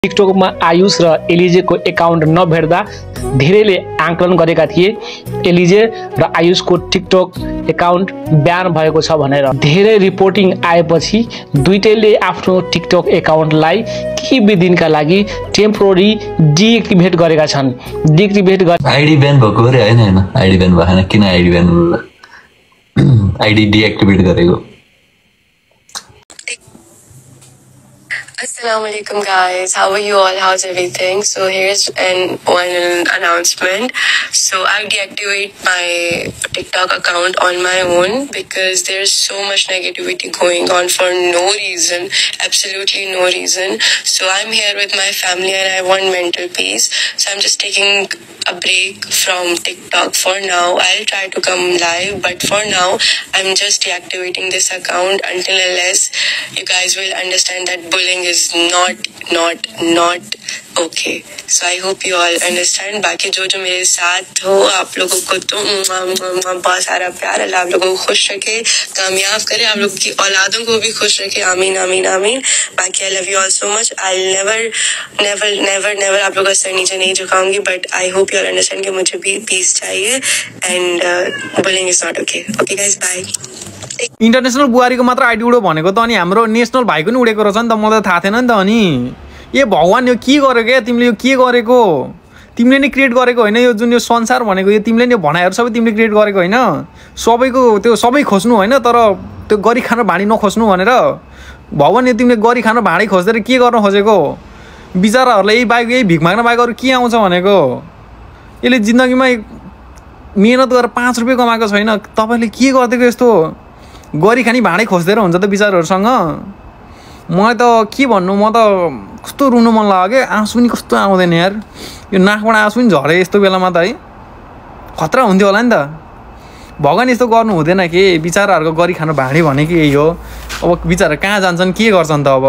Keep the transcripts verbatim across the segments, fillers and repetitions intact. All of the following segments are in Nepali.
टिकटकमा आयुष र एलिजेको एकाउन्ट नभेट्दा धेरैले आकलन गरेका थिए एलिजे र आयुषको टिकटक एकाउन्ट ब्यान भएको छ भनेर। धेरै रिपोर्टिङ आएपछि दुईटैले आफ्नो टिकटक एकाउन्टलाई केही दिनका लागि टेम्पोररी डिएक्टिभेट गरेका छन्। डिएक्टिभेट गरे आईडी ब्यान भएको रे हैन हैन आईडी ब्यान भएन किन आईडी ब्यान आईडी डिएक्टिभेट गरेको। Assalamualaikum guys, how are you all? How's everything? So here's an one announcement. So I've deactivated my TikTok account on my own because there's so much negativity going on for no reason, absolutely no reason. So I'm here with my family and I want mental peace. So I'm just taking a break from TikTok for now. I'll try to come live, but for now I'm just deactivating this account until unless you guys will understand that bullying is not not not okay. So I hope you all understand. बाकी जो जो मेरे साथ हो आप लोगों को तो बहुत सारा प्यार, अल्लाह आप लोगों को खुश रखे, कामयाब करे, आप लोगों की औलादों को भी खुश रखे, आमीन आमीन आमीन। बाकी I love you all so much. I never never never never आप लोगों का सर नीचे नहीं झुकाऊंगी, but I hope you all understand कि मुझे भी पीस चाहिए and bullying is not okay. Okay guys, bye. International बुहारीको मात्र आइडी उडो भनेको त अनि हाम्रो नेशनल भाइको नि उडेको रहेछ नि त। मलाई त थाहा थिएन नि त। अनि ए भगवान यो के गरेको क्या तिमीले, यो के गरेको तिमीले नै क्रिएट गरेको होइन यो जुन यो संसार भनेको, यो तिमीले नै भनाइहरू सबै तिमीले क्रिएट गरेको होइन। सबैको त्यो सबै खोज्नु होइन, तर त्यो गरी खान भाँडी नखोज्नु भनेर भगवान यो तिमीले गरी खान भाँडी खोज्दै के गर्न खोजेको। बिचराहरूलाई यही बाइक यही भिख माग्न बाइक अरू के आउँछ भनेको। यसले जिन्दगीमा मेहनत गरेर पाँच रुपियाँ कमाएको छैन, तपाईँले के गरिदिएको यस्तो गरी खानी भाँडै खोज्दै हुन्छ त बिचारहरूसँग। मलाई त के भन्नु, म त कस्तो रुनु मन लाग्यो क्या, आँसु पनि कस्तो आउँदैन यार, यो नाकबाट आँसु पनि झरे यस्तो बेलामा त है, खतरा हुन्थ्यो होला नि त। भगवान यस्तो गर्नु हुँदैन कि बिचाराहरूको गरी खानु भाँडी भनेको यही हो। अब बिचारा कहाँ जान्छन् के गर्छन् त अब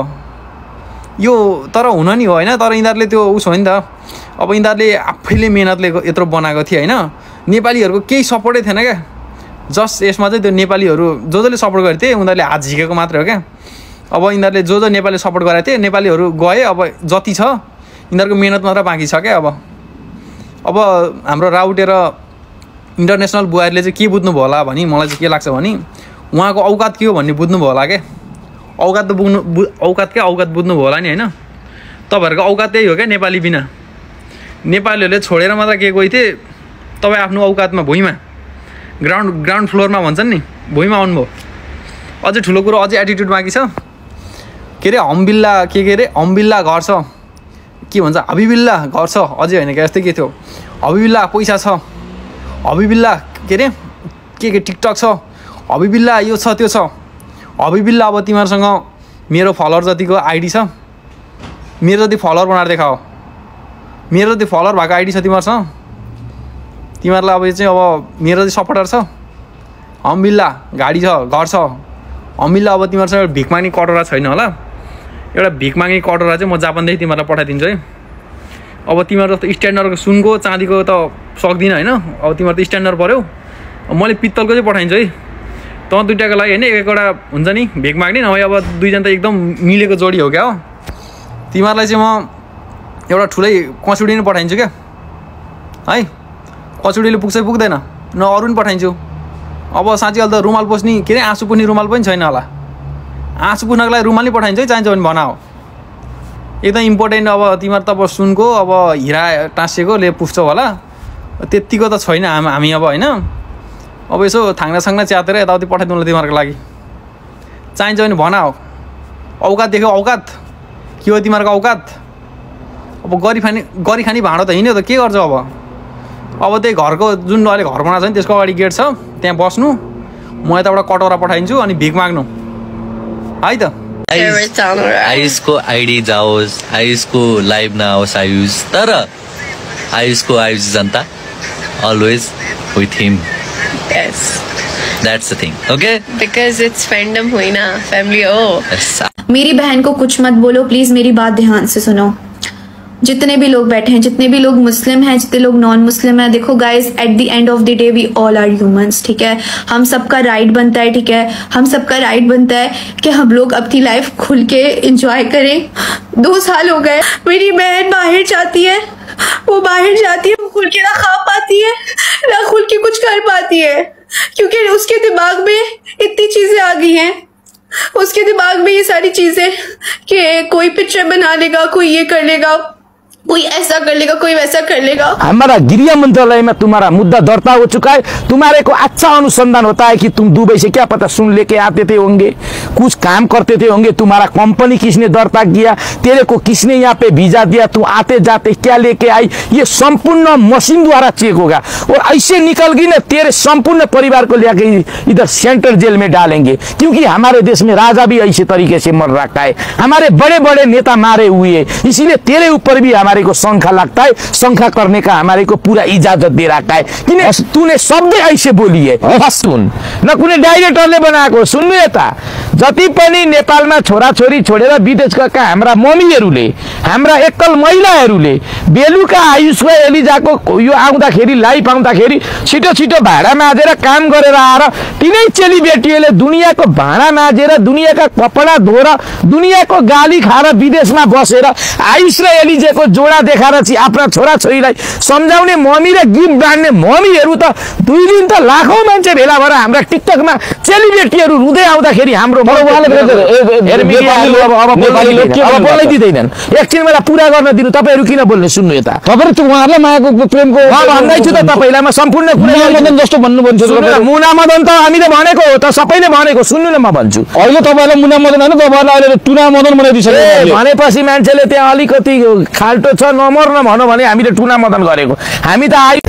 यो, तर हुन नि हो होइन। तर यिनीहरूले त्यो उस हो नि त, अब यिनीहरूले आफैले मेहनतले यत्रो बनाएको थियो होइन। नेपालीहरूको केही सपोर्टै थिएन क्या, जस्ट यसमा चाहिँ त्यो नेपालीहरू जो जसले सपोर्ट गरेको थिए उनीहरूले हात झिकेको मात्रै हो क्या। अब यिनीहरूले जो जो नेपालीले सपोर्ट गरेको थिए नेपालीहरू गए, अब जति छ यिनीहरूको मेहनत मात्र बाँकी छ क्या। अब अब हाम्रो राउटे र इन्टरनेसनल बुहारीले चाहिँ के बुझ्नुभयो होला भने मलाई चाहिँ के लाग्छ भने उहाँको औकात के हो भन्ने बुझ्नुभयो होला क्या। औकात त बुझ्नु बु औकात क्या औकात बुझ्नुभयो होला नि होइन। तपाईँहरूको औकात त्यही हो क्या, नेपाली बिना नेपालीहरूले छोडेर मात्र के गएको थिए। तपाईँ आफ्नो औकातमा भुइँमा ग्राउन्ड ग्राउन्ड फ्लोरमा भन्छन् नि, भुइँमा आउनुभयो। अझै ठुलो कुरो अझै एटिट्युड बाँकी छ। के अरे हम्बिल्ला के के अरे हम्बिल्ला घर छ, के भन्छ हबिबिल्ला घर छ, अझै होइन क्या यस्तै के थियो। हबिबिल्ला पैसा छ, हबिबिल्ला के अरे के के टिकटक छ, हबिबिल्ला यो छ त्यो छ। हबिबिल्ला अब तिमीहरूसँग मेरो फलोवर जतिको आइडी छ, मेरो जति फलोवर बनाएर देखाओ, मेरो जति फलोवर भएको आइडी छ तिमीहरूसँग। तिमीहरूलाई अब चाहिँ अब मेरो चाहिँ सपोर्टर छ, हम्बिल्ला गाडी छ घर छ, हम्बिल्ला अब तिमीहरूसँग भिख माग्ने कटोरा छैन होला, एउटा भिख माग्ने कटोरा चाहिँ म जापानदेखि तिमीहरूलाई पठाइदिन्छु है। अब तिमीहरू जस्तो स्ट्यान्डर्डको सुनको चाँदीको त सक्दिनँ होइन। अब तिमीहरू त स्ट्यान्डर्ड पऱ्यौ, मैले पित्तलको चाहिँ पठाइदिन्छु है। तँ दुइटाको लागि होइन, एक एकवटा हुन्छ नि भिख माग्ने, नभए अब दुईजना त एकदम मिलेको जोडी हो क्या हो। तिमीहरूलाई चाहिँ म एउटा ठुलै कचुडी नै पठाइदिन्छु क्या है। कचुडीले पुग्छ पुग्दैन न, अरू पनि पठाइदिन्छु। अब साँच्चै अहिले त रुमाल पोस्ने के अरे आँसु पुग्ने रुमाल पनि छैन होला, आँसु पुग्नको लागि रुमाल नै पठाइदिन्छु है, चाहिन्छ भने भनाओ। एकदम इम्पोर्टेन्ट अब तिमीहरू त अब सुनको अब हिरा टाँसिएकोले पुग्छ होला, त्यत्तिको त छैन हाम हामी अब होइन। अब यसो थाङ्ना साङ्ना च्यातेर यताउति पठाइदिउँला तिमीहरूको लागि, चाहिन्छ भने भनाओ। औकात देख्यो औकात के हो तिमीहरूको औकात। अब गरी खाने गरी खाने भाँडो त हिँड्यो त के गर्छ अब। अब त्यही घरको जुन अहिले घर बनाएको छ नि त्यसको अगाडि गेट छ, त्यहाँ बस्नु, म यताबाट कटौरा पठाइदिन्छु अनि भिख माग्नु है त। आयुषको आइडी जाओस्, आयुषको लाइभ नआओस् आयुष, तर आयुषको आयुष जनता always with him. Yes. That's the thing, okay? Because it's fandom हुई ना, family हो। मेरी बहन को कुछ मत बोलो प्लीज, मेरी बात ध्यान से सुनो। जितने भी लोग बैठे हैं, जितने भी लोग मुस्लिम हैं, जितने लोग नॉन मुस्लिम हैं, देखो guys, at the end of the day we all are humans, ठीक है। हम सबका राइट बनता है, ठीक है, हम सबका राइट बनता है कि हम लोग अपनी लाइफ खुल के एंजॉय करें। दो साल हो गए, मेरी बहन बाहर जाती है, वो बाहर जाती है, वो खुल के ना खा पाती है ना खुल के कुछ कर पाती है, क्योंकि उसके दिमाग में इतनी चीजें आ गई हैं, उसके दिमाग में ये सारी चीजें कि कोई पिक्चर बना लेगा, कोई ये कर लेगा, कोई ऐसा कर लेगा, कोई वैसा कर लेगा। हमारा गृह मंत्रालय में तुम्हारा मुद्दा दर्ता हो चुका है। तुम्हारे को अच्छा अनुसंधान होता है कि तुम दुबई से क्या पता सुन लेके आते थे होंगे, कुछ काम करते थे होंगे, तुम्हारा कंपनी किसने दर्ता किया, तेरे को किसने यहाँ पे वीजा दिया, तू आते जाते क्या लेके आई, ये संपूर्ण मशीन द्वारा चेक होगा। और ऐसे निकल गई ना, तेरे संपूर्ण परिवार को लेकर इधर सेंट्रल जेल में डालेंगे, क्योंकि हमारे देश में राजा भी ऐसे तरीके से मर रखा है, हमारे बड़े बड़े नेता मारे हुए हैं, इसीलिए तेरे ऊपर भी हमारे को शंका लगता है। शंका करने का हमारे को पूरा इजाजत दे रखा है कि तूने शब्द ऐसे बोली है। सुन न कुनै डाइरेक्टरले बनाएको सुन्नु यता, जति पनि नेपालमा छोराछोरी छोडेर विदेश गएका हाम्रा मम्मीहरूले, हाम्रा एकल महिलाहरूले बेलुका आयुषको एलिजाको यो आउँदाखेरि लाइभ आउँदाखेरि छिटो छिटो भाडा माझेर काम गरेर आएर तिनै चेलीबेटीहरूले दुनियाँको भाडा माझेर, दुनियाँका कपडा धोएर, दुनियाँको गाली खाएर विदेशमा बसेर आयुष र एलिजेको जोडा देखाएर चाहिँ आफ्ना छोराछोरीलाई सम्झाउने मम्मी र गिफ्ट बाँड्ने मम्मीहरू त दुई दिन त लाखौँ मान्छे भेला भएर हाम्रा टिकटकमा चेलीबेटीहरू रुँदै आउँदाखेरि हाम्रो बोल्नै दिँदैनन्। एकछिन मलाई पुरा गर्न दिनु, तपाईँहरू किन बोल्ने, सुन्नु यता। तपाईँहरू उहाँहरूलाई मायाको प्रेमको भन्दैछु त तपाईँलाई, म सम्पूर्ण कुरा मदन जस्तो भन्नुभन्छ। मुना मदन त हामीले भनेको हो त, सबैले भनेको, सुन्नु न म भन्छु। अहिले तपाईँलाई मुना मदन होइन, तपाईँहरूलाई अहिले टुना मदन बनाइदिइसक्यो भनेपछि मान्छेले त्यहाँ अलिकति खाल्टो छ नमर्न भनौँ भने हामीले टुना मदन गरेको। हामी त आयु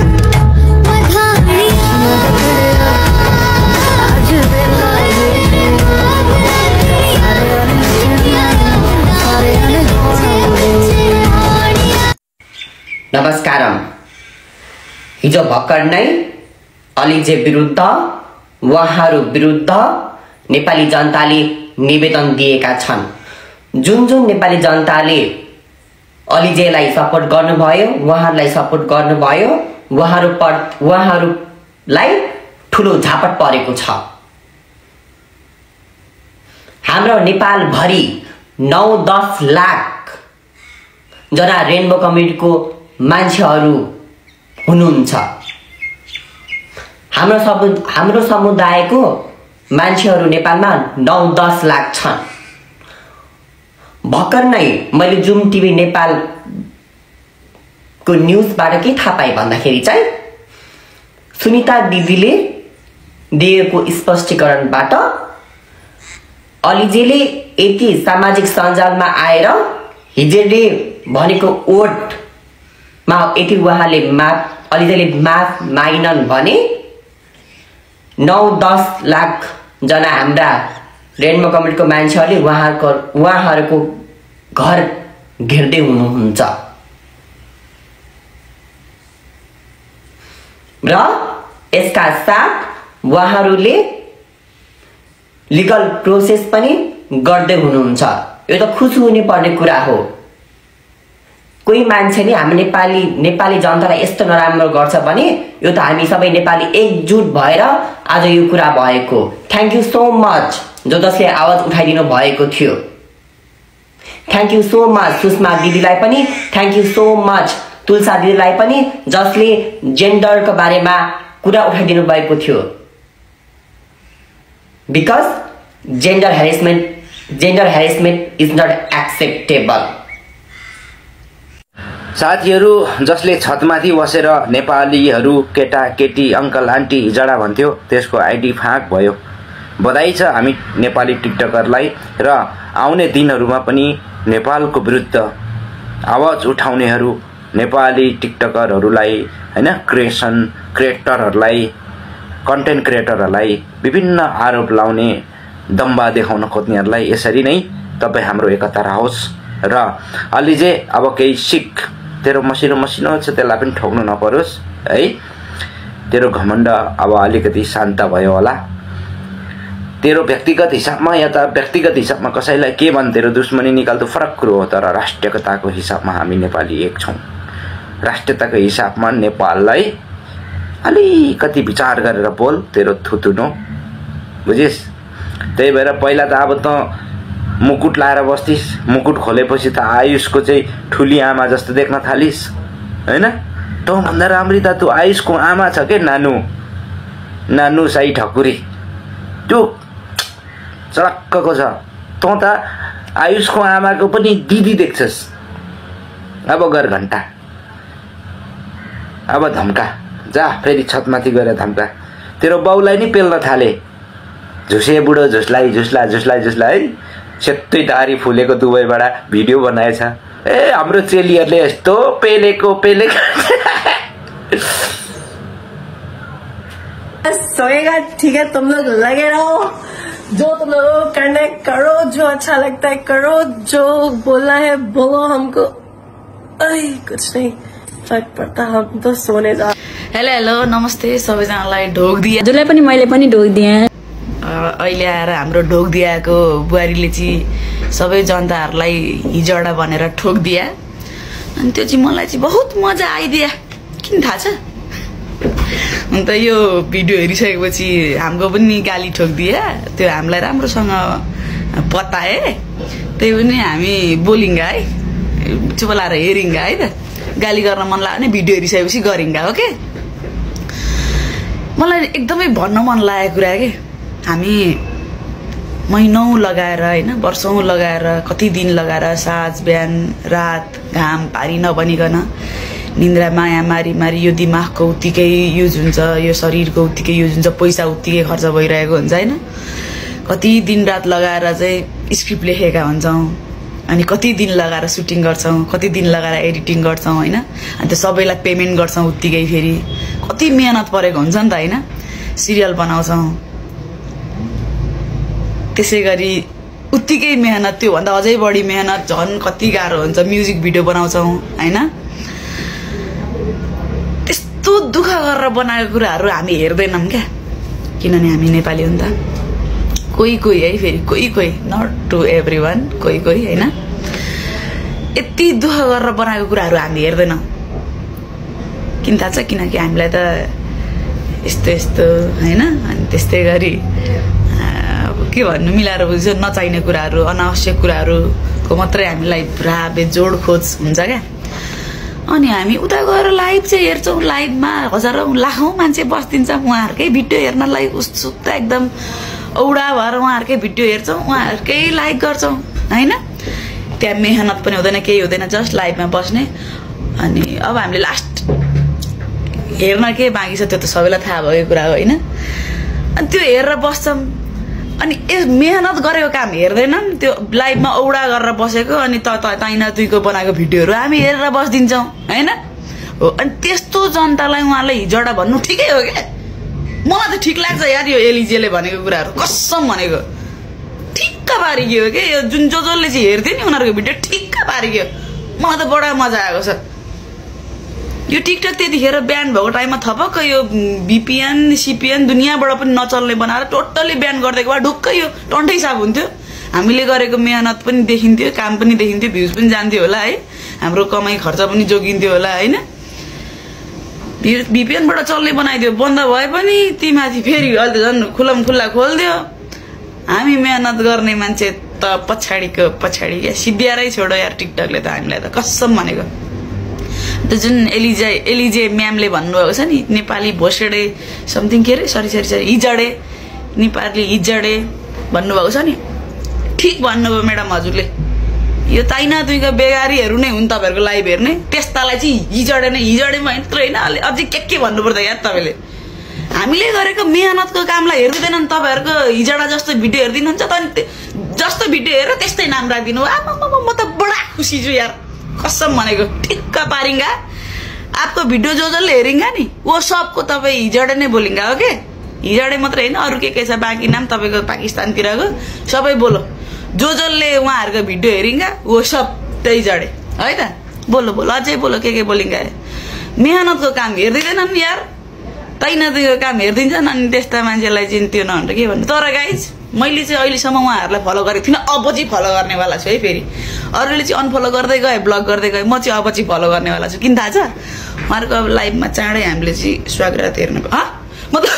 नमस्कारम। हिजो भर्खर नै अलिजे विरुद्ध, उहाँहरू विरुद्ध नेपाली जनताले निवेदन दिएका छन्। जुन जुन नेपाली जनताले अलिजेलाई सपोर्ट गर्नुभयो, उहाँहरूलाई सपोर्ट गर्नुभयो, उहाँहरू पर उहाँहरूलाई ठुलो झापट परेको छ। हाम्रो नेपालभरि नौ दस लाख जना रेनबो कम्युनिटीको मान्छेहरू हुनुहुन्छ। हाम्रो समु हाम्रो समुदायको मान्छेहरू नेपालमा नौ दस लाख छन्। भर्खर नै मैले जुम टिभी नेपाल को न्युजबाट के थाहा पाएँ भन्दाखेरि चाहिँ सुनिता दिदीले दिएको स्पष्टीकरणबाट अलिजेले यति सामाजिक सञ्जालमा आएर हिजोले भनेको ओटमा यति उहाँले माफ अलिजेले माफ मागिनन् भने नौ दस लाख जना हाम्रा रेनबो कम्युनिटीको मान्छेहरूले उहाँहरूको उहाँहरूको घर घेर्दै हुनुहुन्छ र यसका साथ उहाँहरूले लिगल प्रोसेस पनि गर्दै हुनुहुन्छ। यो त खुसी हुने पर्ने कुरा हो। कोही मान्छेले हामी नेपाली नेपाली जनतालाई यस्तो नराम्रो गर्छ भने यो त हामी सबै नेपाली एकजुट भएर आज यो कुरा भएको। थ्याङ्क यू सो मच जो जसले आवाज उठाइदिनु भएको थियो। Thank you so much Sushma दिदीलाई पनि, thank you so much Tulsa दिदीलाई पनि जसले जेन्डरको बारेमा कुरा उठाइदिनु भएको थियो। Because gender harassment gender harassment is not acceptable. साथीहरू, जसले छतमाथि बसेर नेपालीहरू केटा केटी अङ्कल आन्टी जडा भन्थ्यो त्यसको आइडी फाँक भयो। बधाई छ हामी नेपाली टिकटकरलाई र आउने दिनहरूमा पनि नेपालको विरुद्ध आवाज उठाउनेहरू नेपाली टिकटकरहरूलाई हैन क्रिएसन क्रिएटरहरूलाई कन्टेन्ट क्रिएटरहरूलाई विभिन्न आरोप लाउने दम्बा देखाउन खोज्नेहरूलाई यसरी नै तपाईँ हाम्रो एकता रहोस् र अलिजे अब केही सिक तेरो मसिनो मसिनो छ त्यसलाई पनि ठोक्नु नपरोस् है। तेरो घमण्ड अब अलिकति शान्त भयो होला। तेरो व्यक्तिगत हिसाबमा या त व्यक्तिगत हिसाबमा कसैलाई के भन् तेरो दुश्मनी निकाल्नु फरक कुरो हो, तर राष्ट्रियताको हिसाबमा हामी नेपाली एक छौँ। राष्ट्रियताको हिसाबमा नेपाललाई अलिकति विचार गरेर बोल, तेरो थुतुनो, बुझिस्? त्यही भएर पहिला त अब त मुकुट लाएर बस्थिस्, मुकुट खोलेपछि त आयुषको चाहिँ ठुली आमा जस्तो देख्न थालिस् हैन? तँभन्दा राम्री त तँ आयुषको आमा छ के नानु, नानु साई ठकुरी, त्यो चडक्कको छ। तँ त आयुषको आमाको पनि दिदी देख्छस्। अब गर घन्टा, अब धम्का, जा फेरि छतमाथि गएर धम्का। तेरो बाउलाई नि पेल्न थाले, झुसे बुढो झुसलाई झुसला झुसलाई झुसला है। सेतै दारी फुलेको दुबईबाट भिडियो बनाएछ। ए हाम्रो चेलीहरूले यस्तो पेलेको पेलेको सोएगा ठीक है, तुम लोग लगे रहो, जो तुम लोगों को करना है करो, जो अच्छा लगता है करो, जो बोलना है बोलो, हमको आई कुछ नहीं फर्क पड़ता, हम तो सोने जा। हेलो हेलो नमस्ते सबैजनालाई ढोक दिए, हजुरलाई पनि मैले पनि ढोक दिएँ। अहिले आएर हाम्रो ढोक दिएको बुहारीले चाहिँ सबै जनताहरूलाई हिजोडा भनेर ठोक दिया, अनि त्यो चाहिँ मलाई चाहिँ बहुत मजा आइदिया। किन थाहा छ? अन्त यो भिडियो हेरिसकेपछि हाम्रो पनि गाली ठोकिदिए, त्यो हामीलाई राम्रोसँग बताए, त्यही पनि हामी बोलिङ्गा है, चुप लाएर हेरिङ्गा है त। गाली गर्न मन लाग्यो भने भिडियो हेरिसकेपछि गरिङ्गा हो के। मलाई एकदमै भन्न मन लागेको कुरा के, हामी महिनौँ लगाएर होइन, वर्षौँ लगाएर, कति दिन लगाएर साँझ बिहान रात घाम पारी नबनिकन निन्द्रा माया मारी मारी यो दिमागको उत्तिकै युज हुन्छ, यो शरीरको उत्तिकै युज हुन्छ, पैसा उत्तिकै खर्च भइरहेको हुन्छ होइन। कति दिन रात लगाएर चाहिँ स्क्रिप्ट लेखेका हुन्छौँ, अनि कति दिन लगाएर सुटिङ गर्छौँ, कति दिन लगाएर एडिटिङ गर्छौँ होइन। अनि त्यो सबैलाई पेमेन्ट गर्छौँ उत्तिकै, फेरि कति मेहनत परेको हुन्छ नि त होइन। सिरियल बनाउँछौँ, त्यसै गरी उत्तिकै मेहनत, त्योभन्दा अझै बढी मेहनत, झन् कति गाह्रो हुन्छ। म्युजिक भिडियो बनाउँछौँ होइन। त्यस्तो दुःख गरेर बनाएको कुराहरू हामी हेर्दैनौँ क्या, किनभने हामी नेपाली हो नि त। कोही कोही है, फेरि कोही कोही, नट टु एभ्री वान, कोही कोही होइन। यति दुःख गरेर बनाएको कुराहरू हामी हेर्दैनौँ। किन थाहा छ? किनकि हामीलाई त यस्तो यस्तो होइन, अनि त्यस्तै गरी के भन्नु मिलाएर बुझ्छ, नचाहिने कुराहरू, अनावश्यक कुराहरूको मात्रै हामीलाई पुरा बेजोड खोज हुन्छ क्या। अनि हामी उता गएर लाइभ चाहिँ हेर्छौँ, लाइभमा हजारौँ लाखौँ मान्छे बसिदिन्छ, उहाँहरूकै भिडियो हेर्नलाई उत्सुकता एकदम औडा भएर उहाँहरूकै भिडियो हेर्छौँ, उहाँहरूकै लाइक गर्छौँ होइन। त्यहाँ मेहनत पनि हुँदैन, केही हुँदैन, जस्ट लाइभमा बस्ने। अनि अब हामीले लास्ट हेर्न के बाँकी छ त्यो त सबैलाई थाहा भएको कुरा हो होइन। अनि त्यो हेरेर बस्छौँ, अनि मेहनत गरेको काम हेर्दैनन्, त्यो लाइभमा औडा गरेर बसेको अनि त ताइना तुइको बनाएको भिडियोहरू हामी हेरेर बसिदिन्छौँ होइन हो। अनि त्यस्तो जनतालाई उहाँले हिजोडा भन्नु ठिकै हो क्या। मलाई त ठिक लाग्छ यार, यो एलिजेले भनेको कुराहरू कसम भनेको ठिक्क पारिगयो के। यो जुन जो जसले चाहिँ हेर्थ्यो नि उनीहरूको भिडियो ठिक्क पारिगयो, मलाई त बडा मजा आएको छ। यो टिकटक त्यतिखेर ब्यान भएको टाइममा थपक्क यो भिपिएन सिपिएन दुनियाँबाट पनि नचल्ने बनाएर टोटल्ली ब्यान गरिदिएको भए ढुक्कै यो टन्टै साफ हुन्थ्यो। हामीले गरेको मेहनत पनि देखिन्थ्यो, काम पनि देखिन्थ्यो, भ्युज पनि जान्थ्यो होला है, हाम्रो कमाइ खर्च पनि जोगिन्थ्यो होला होइन। भिपिएनबाट चल्ने बनाइदियो, बन्द भए पनि ती माथि फेरि अहिले त झन् खुल्लम खुल्ला खोलिदियो। हामी मेहनत गर्ने मान्छे त पछाडिको पछाडि क्या, सिद्धियारै छोडो यार टिकटकले त हामीलाई त कसम भनेको। त्यो जुन एलिजे एलिजे म्यामले भन्नुभएको छ नि, नेपाली भोसडे समथिङ के अरे, सरी सरी सरी हिजडे, नेपाली हिजडे भन्नुभएको छ नि, ठिक भन्नुभयो म्याडम हजुरले। यो ताइना दुईका बेगारीहरू नै हुन् तपाईँहरूको लाइभ हेर्ने, त्यस्तालाई चाहिँ हिजडे नै, हिजडे मात्र होइन अझै के के भन्नुपर्छ यार तपाईँले। हामीले गरेको मेहनतको कामलाई हेरिदिँदैनन्, तपाईँहरूको हिजडा जस्तो भिडियो हेरिदिनुहुन्छ त, अनि जस्तो भिडियो हेरेर त्यस्तै नाम राखिदिनु। आमा म त बडा खुसी छु यार कसम भनेको। ठिक्क पारिङ्गा, आपको भिडियो जो जसले हेरिङ्गा नि वो सबको तपाईँ हिजडे नै बोलिङ्गा हो के। हिजडे मात्रै होइन, अरू के के छ बाँकी नाम तपाईँको पाकिस्तानतिरको सबै बोलो। जो जसले उहाँहरूको भिडियो हेरिङ्गा वो सब त्यही जडे है त। बोलो बोलो अझै बोलो, के के बोलिङ्गा। मेहनतको काम हेरिदिँदैनन् नि यार, तैना दिएको काम हेरिदिन्छन्, अनि त्यस्ता मान्छेलाई चाहिँ त्यो नभन्छ के भन्नु। तर गाइज मैले चाहिँ अहिलेसम्म उहाँहरूलाई फलो गरेको थिइनँ, अब चाहिँ फलो गर्नेवाला छु है। फेरि अरूले चाहिँ अनफलो गर्दै गए, ब्लक गर्दै गए, म चाहिँ अब चाहिँ फलो गर्नेवाला छु। किन थाहा छ, उहाँहरूको अब लाइभमा चाँडै हामीले चाहिँ स्वागत हेर्नु ह म त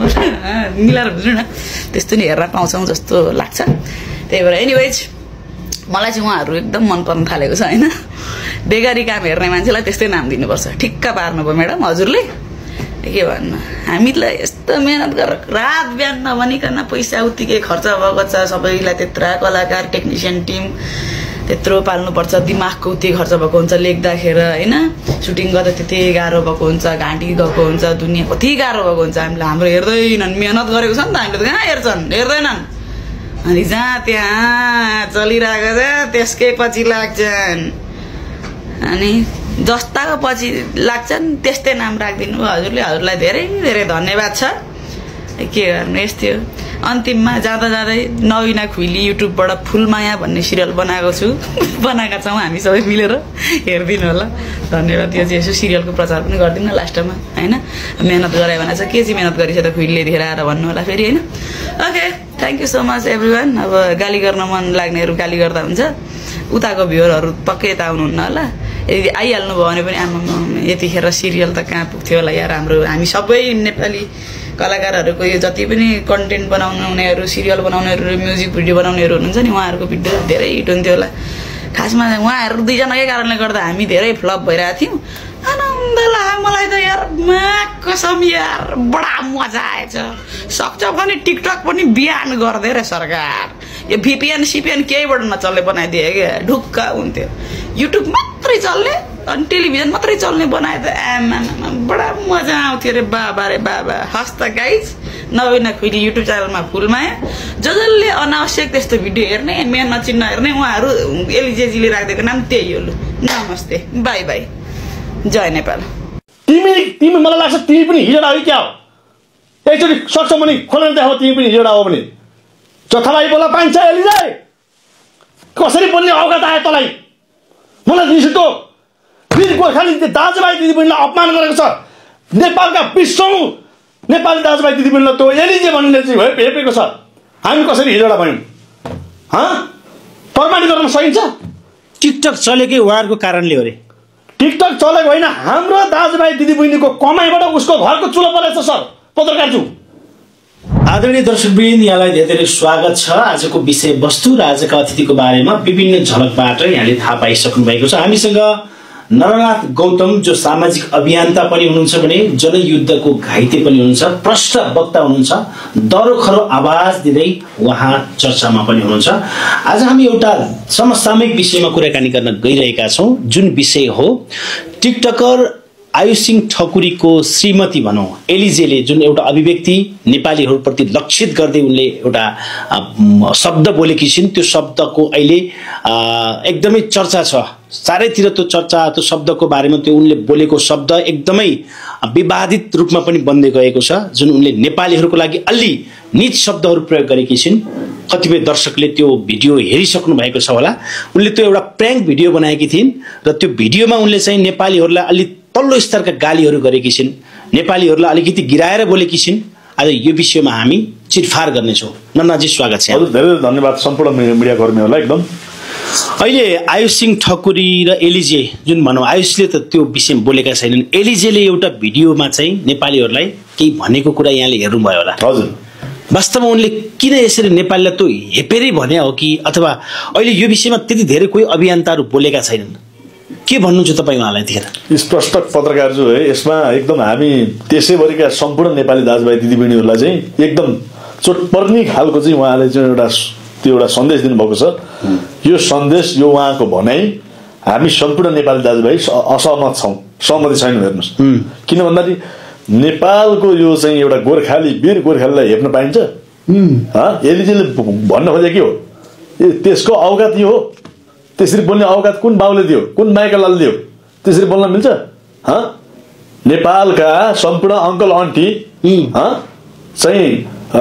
मिलाएर बुझ्नु न, त्यस्तो नि हेर्न पाउँछौँ जस्तो लाग्छ। त्यही भएर एनिवेज मलाई चाहिँ उहाँहरू एकदम मन पर्न थालेको छ होइन। बेकारी काम हेर्ने मान्छेलाई त्यस्तै नाम दिनुपर्छ। ठिक्क पार्नुभयो म्याडम हजुरले। के भन्नु, हामीलाई यस्तो मेहनत गरेर रात बिहान नभनिकन पैसा उत्तिकै खर्च भएको छ, सबैलाई त्यत्रा कलाकार टेक्निसियन टिम त्यत्रो पाल्नुपर्छ, दिमागको उत्तिकै खर्च भएको हुन्छ लेख्दाखेरि होइन, सुटिङ गर्दा त्यति गाह्रो भएको हुन्छ, घाँटी गएको हुन्छ, दुनियाँ कति गाह्रो भएको हुन्छ। हामीले हाम्रो हेर्दैनन्, मेहनत गरेको छ नि त, हामीले त कहाँ हेर्छन्, हेर्दैनन्। अनि जहाँ त्यहाँ चलिरहेको छ त्यसकै पछि लाग्छन्, अनि जस्ताको पछि लाग्छन् त्यस्तै नाम राखिदिनु भयो हजुरले। हजुरलाई धेरै धेरै धन्यवाद छ। के गर्नु, यस्तै हो। अन्तिममा जाँदा जाँदै नवीना खुइली युट्युबबाट फुलमाया भन्ने सिरियल बनाएको छु, बनाएका छौँ हामी सबै मिलेर, हेरिदिनु होला। धन्यवाद। यो चाहिँ यसो सिरियलको प्रचार पनि गरिदिनु लास्टमा होइन। मेहनत गरायो भने चाहिँ के चाहिँ मेहनत गरिछ त खुइलीले देखेर आएर भन्नु होला फेरि होइन। Okay, thank you so much everyone. अब गाली गर्न मन लाग्नेहरू गाली गर्दा हुन्छ, उताको भ्युअरहरू पक्कै यता आउनुहुन्न होला। यदि आइहाल्नु भयो भने पनि आमा यतिखेर सिरियल त कहाँ पुग्थ्यो होला यार। हाम्रो हामी सबै नेपाली कलाकारहरूको यो जति पनि कन्टेन्ट बनाउनु हुनेहरू, सिरियल बनाउनेहरू, म्युजिक भिडियो बनाउनेहरू हुनुहुन्छ नि, उहाँहरूको भिडियो धेरै हिट हुन्थ्यो होला। खासमा उहाँहरू दुईजनाकै कारणले गर्दा हामी धेरै फ्लप भइरहेको थियौँ। आनन्द लाग्यो मलाई त यार, कसम यार बडा मजा आएछ। सक्छ भने टिकटक पनि बिहान गर्दै र सरकार यो भिपिएन सिपिएन केहीबाट नचल्ने बनाइदिए क्या, ढुक्क हुन्थ्यो। युट्युब मात्रै चल्ने अनि टेलिभिजन मात्रै चल्ने बनाए त आमा बडा मजा आउँथ्यो रे बाबा रे बाबा। हस् त गाइज, नवीना खुइली युट्युब च्यानलमा फुलमाया। जो जसले अनावश्यक त्यस्तो भिडियो हेर्ने, मेन नचिन्न हेर्ने, उहाँहरू एलिजेजीले राखिदिएको नाम त्यही हो। लु नमस्ते, बाई बाई, जय नेपाल। तिमी तिमी मलाई लाग्छ तिमी पनि हिजोडा हो क्या हो? एकचोटि सक्छौ भने खोलेर देखाऊ तिमी पनि हिजोडा हो भने। जथाभाइ बोला पाइन्छ एलिजे, कसरी बोल्ने औकात आयो तँलाई? मलाई रिस उठ्यो। वीर गोर्खाली दाजुभाइ दिदीबहिनीलाई अपमान गरेको छ नेपालका बिसौँ नेपाली दाजुभाइ दिदीबहिनीलाई त्यो एलिजे भन्ने चाहिँ हेपेको छ। हामी कसरी हिजोडा भयौँ? प्रमाणित गर्न सकिन्छ? टिकटक चलेकै उहाँहरूको कारणले हो रे। टिकटक चलेको होइन, हाम्रो दाजुभाइ दिदीबहिनीको कमाइबाट उसको घरको चुलो परेको छ सर पत्रकारज्यू। आदरणीय दर्शकवृन्द, यहाँलाई धेरै धेरै स्वागत छ। आजको विषयवस्तु र आजका अतिथिको बारेमा विभिन्न झलकबाट यहाँले थाहा पाइसक्नु भएको छ। हामीसँग नरनाथ गौतम जो सामाजिक अभियन्ता पनि हुनुहुन्छ भने जनयुद्धको घाइते पनि हुनुहुन्छ, प्रष्ट वक्ता हुनुहुन्छ, दरोखरो आवाज दिँदै उहाँ चर्चामा पनि हुनुहुन्छ। आज हामी एउटा समसामयिक विषयमा कुराकानी गर्न गइरहेका छौँ, जुन विषय हो टिकटकर आयुष सिंह ठकुरीको श्रीमती भनौँ एलिजेले जुन एउटा अभिव्यक्ति नेपालीहरूप्रति लक्षित गर्दै उनले एउटा शब्द बोलेकी छिन्। त्यो शब्दको अहिले एकदमै चर्चा छ चारैतिर। त्यो चर्चा, त्यो शब्दको बारेमा, त्यो उनले बोलेको शब्द एकदमै विवादित रूपमा पनि बन्दै गएको छ, जुन उनले नेपालीहरूको लागि अलि नीच शब्दहरू प्रयोग गरेकी छिन्। कतिपय दर्शकले त्यो भिडियो हेरिसक्नु भएको छ होला। उनले त्यो एउटा प्र्याङ्क भिडियो बनाएकी थिइन् र त्यो भिडियोमा उनले चाहिँ नेपालीहरूलाई अलि तल्लो स्तरका गालीहरू गरेकी छिन्, नेपालीहरूलाई अलिकति गिराएर बोलेकी छिन्। आज यो विषयमा हामी चिरफार गर्नेछौँ। नन्नाजी स्वागत छ। हजुर धेरै धन्यवाद सम्पूर्ण मिडिया कर्मीहरूलाई। एकदम अहिले आयुष सिंह ठकुरी र एलिजे जुन भनौँ, आयुषले त त्यो विषयमा बोलेका छैनन्, एलिजेले एउटा भिडियोमा चाहिँ नेपालीहरूलाई केही भनेको कुरा यहाँले हेर्नुभयो होला। हजुर, वास्तवमा उनले किन यसरी नेपालीलाई त्यो हेपेरै भने हो कि अथवा अहिले यो विषयमा त्यति धेरै कोही अभियन्ताहरू बोलेका छैनन्? के भन्नुहुन्छ तपाईँ उहाँलाई? त्यतिखेर स्पष्ट पत्रकार जो है, यसमा एकदम हामी त्यसैभरिका सम्पूर्ण नेपाली दाजुभाइ दिदीबहिनीहरूलाई चाहिँ एकदम चोट पर्ने खालको चाहिँ उहाँले चाहिँ एउटा त्यो एउटा सन्देश दिनुभएको छ। यो सन्देश, यो उहाँको भनाइ हामी सम्पूर्ण नेपाली दाजुभाइ असहमत छौँ, सहमति छैन। हेर्नुहोस्, किन भन्दाखेरि नेपालको यो चाहिँ एउटा गोर्खाली वीर गोर्खालीलाई हेप्न पाइन्छ? एलिजेले भन्न खोजे के हो? त्यसको औकात यो हो? त्यसरी बोल्ने औकात कुन बाउले दियो, कुन माइकलालले दियो? त्यसरी बोल्न मिल्छ? नेपालका सम्पूर्ण अङ्कल आन्टी चाहिँ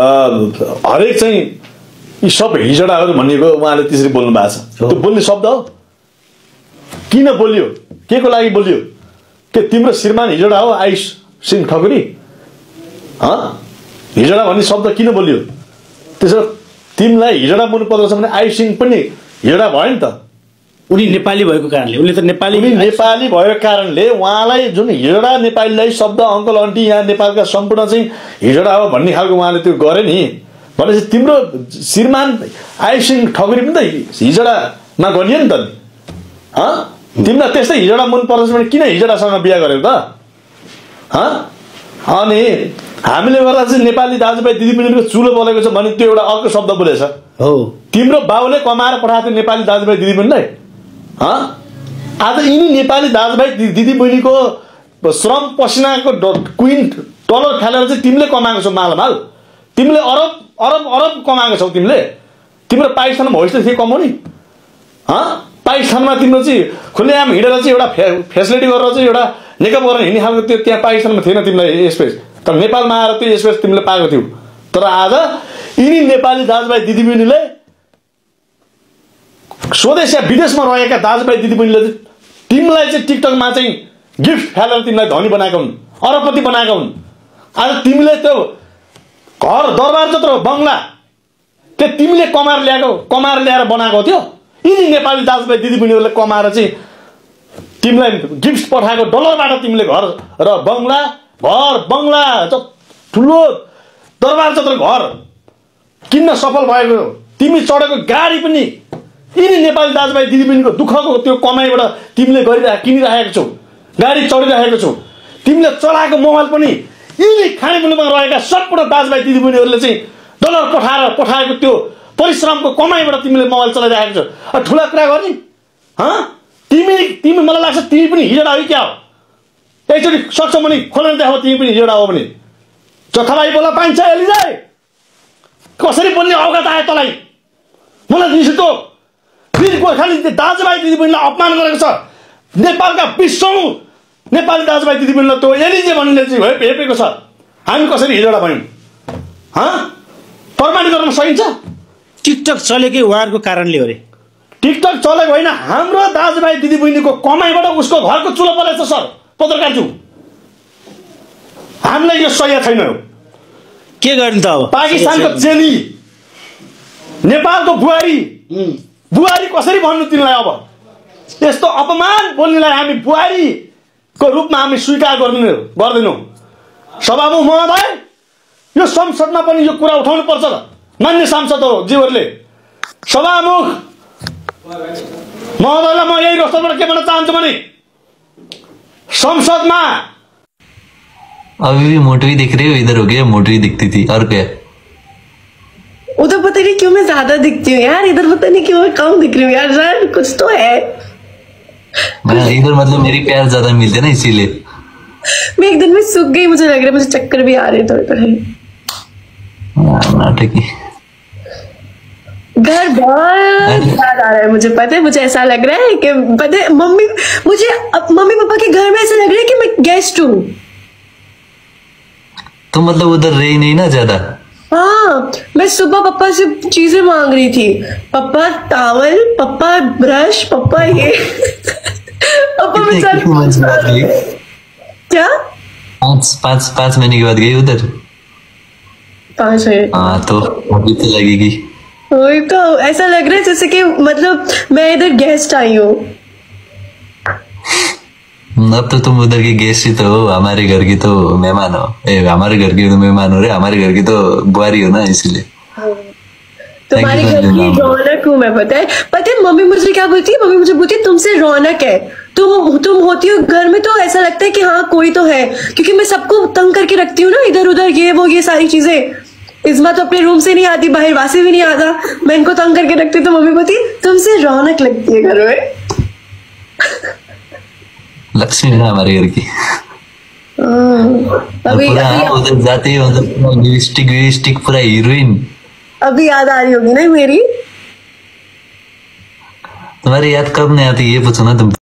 हरेक चाहिँ यी सब हिजडाहरू भनेको उहाँले त्यसरी बोल्नु भएको छ। त्यो बोल्ने शब्द हो? किन बोलियो? के को लागि बोलियो? के तिम्रो श्रीमान हिजडा हो आयुष सिंह ठकुरी? हिजडा भन्ने शब्द किन बोलियो? त्यसो तिमीलाई हिजडा मुनि पर्दछ भने आयुसिङ पनि हिजडा भयो नि त। उनी नेपाली भएको कारणले उनले त नेपाली उनी नेपाली भएको कारणले उहाँलाई जुन हिजडा नेपालीलाई शब्द अङ्कल आन्टी यहाँ नेपालका सम्पूर्ण चाहिँ हिजडा हो भन्ने खालको उहाँले त्यो गरे नि भनेपछि तिम्रो श्रीमान आयुसिङ ठकुरी पनि त हिजडामा गरियो नि त हँ तिमीलाई त्यस्तै हिजडा मन पर्छ भने किन हिजडासँग बिहा गरेको त हँ अनि हामीले गर्दा चाहिँ नेपाली दाजुभाइ दिदीबहिनीको चुलो बोलेको छ भने त्यो एउटा अर्को शब्द बोलेछ हो तिम्रो बाउले कमाएर पठाएको थियो नेपाली दाजुभाइ दिदीबहिनीलाई हँ आज यिनी नेपाली दाजुभाइ दिदीबहिनीको श्रम पसिनाको क्विन डलर फालेर चाहिँ तिमीले कमाएको छौ मालमाल तिमीले अरब अरब अरब कमाएको छौ तिमीले तिम्रो पाकिस्तानमा होइस थिए कमाउने हँ पाकिस्तानमा तिम्रो चाहिँ खुल्लेआम हिँडेर चाहिँ एउटा फे फेसिलिटी गरेर चाहिँ एउटा निकाप गरेर हिँड्ने खालको त्यो त्यहाँ पाकिस्तानमा थिएन तिमीलाई स्पेस तर नेपालमा आएर त्यो स्पेस तिमीले पाएको थियौ तर आज यिनी नेपाली दाजुभाइ दिदीबहिनीले स्वदेश या विदेशमा रहेका दाजुभाइ दिदीबहिनीले चाहिँ तिमीलाई चाहिँ टिकटकमा चाहिँ गिफ्ट फालेर तिमीलाई धनी बनाएका हुन् अरबपति बनाएका हुन् आज तिमीले त्यो घर दरबार जत्रो बङ्गला त्यो तिमीले कमाएर ल्याएको कमाएर ल्याएर बनाएको थियो यिनी नेपाली दाजुभाइ दिदीबहिनीहरूले कमाएर चाहिँ तिमीलाई गिफ्ट पठाएको डलरबाट तिमीले घर र बङ्गला घर बङ्गला ठुलो दरबार जत्रो घर किन्न सफल भएको तिमी चढेको गाडी पनि यिनी नेपाली दाजुभाइ दिदीबहिनीको दुःखको त्यो कमाइबाट तिमीले गरिरहेको किनिरहेको छौ गाडी चढिरहेको छौ तिमीले चलाएको मोबाइल पनि यिनी खानेकुलोमा रहेका सम्पूर्ण दाजुभाइ दिदीबहिनीहरूले चाहिँ डलर पठाएर पठाएको त्यो परिश्रमको कमाइबाट तिमीले मोबाइल चलाइरहेको छौ ठुला कुरा गर्ने हँ तिमी तिमी मलाई लाग्छ तिमी पनि हिजडा हो क्या हो एकचोटि सक्छौ भने खोलेर देखाऊ तिमी पनि हिजडा हो भने जथाभाइ बोला पाइन्छ एलिजाई कसरी बोल्ने अवगत आयो तँलाई मलाई रिसुतो फेरि गोर्खाली दाजुभाइ दिदीबहिनीलाई अपमान गरेको छ नेपालका बिसौँ नेपाली दाजुभाइ दिदीबहिनीलाई त्यो एलिजे भन्ने चाहिँ हेपेको छ हामी कसरी हिजडा भयौँ हँ प्रमाणित गर्न सकिन्छ टिकटक चलेकै उहाँहरूको कारणले हो रे टिकटक चलेको होइन हाम्रो दाजुभाइ दिदीबहिनीको कमाइबाट उसको घरको चुलो परेछ सर पत्रकारज्यू हामीलाई यो सही छैन के गर्नु त अब पाकिस्तानको चेली नेपालको बुहारी बुहारी कसरी भन्नु तिमीलाई अब यस्तो अपमान बोल्नेलाई हामी बुहारीको रूपमा हामी स्वीकार गर्दैनौँ गर्दैनौँ सभामुख महोदय यो संसदमा पनि यो कुरा उठाउनु पर्छ मान्य सांसद हो जीवहरूले सभामुख महोदयलाई म यही रोस्टरबाट के भन्न चाहन्छु भने संसदमा अभी भी मोटी दिख रही हो इधर हो गया मोटी दिखती थी और क्या उधर पता नहीं क्यों मैं ज्यादा दिखती हूँ यार इधर पता नहीं क्यों मैं कम दिख रही हूँ यार यार कुछ तो है इधर मतलब मेरी प्यार ज्यादा मिलते ना इसीलिए मैं एक दिन में सूख गई मुझे लग रहा है मुझे चक्कर भी आ रहे थोड़े थोड़े नाटक घर बहुत याद आ रहा है मुझे पता है मुझे ऐसा लग रहा है कि पता है मम्मी मुझे मम्मी पापा के घर में ऐसा लग रहा है कि मैं गेस्ट हूँ तो मतलब उधर रही नहीं ना ज्यादा हाँ मैं सुबह पापा से चीजें मांग रही थी पापा टावल पापा ब्रश पापा ये पापा बेचारे क्या पाँच पाँच पाँच महीने के बाद गई उधर पाँच महीने हाँ तो अभी तो लगेगी वही तो ऐसा लग रहा है जैसे कि मतलब मैं इधर गेस्ट आई हूँ अब तो तुम उधर की गेस्ट ही तो हो हमारे घर की तो मेहमान हो ए हमारे घर की तो मेहमान हो रहे हमारे घर की तो बुआरी हो ना इसीलिए तुम्हारे घर की रौनक हूँ मैं पता है पता है मम्मी मुझे क्या बोलती है मम्मी मुझे बोलती है तुमसे रौनक है तुम तुम होती हो घर में तो ऐसा लगता है कि हाँ कोई तो है क्योंकि मैं सबको तंग करके रखती हूँ ना इधर उधर ये वो ये सारी चीजें इस्मा तो अपने रूम से नहीं आती बाहर वासे भी नहीं आता मैं इनको तंग करके रखती तो मम्मी बोलती तुमसे रौनक लगती है घर में लक्ष्मी है हमारे घर की अभी पूरा उधर जाते ही मतलब लिपस्टिक विस्टिक पूरा हीरोइन अभी याद आ रही होगी ना मेरी तुम्हारी याद कब नहीं आती ये पूछो ना तुम